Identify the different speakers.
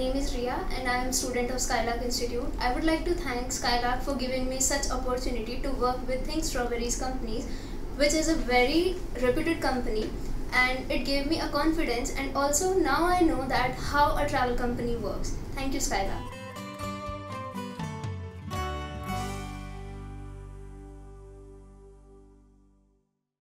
Speaker 1: name is Riya and I am student of Skylark Institute. I would like to thank Skylark for giving me such opportunity to work with Think Strawberries companies, which is a very reputed company, and it gave me a confidence, and also now I know that how a travel company works. Thank you, Skylark.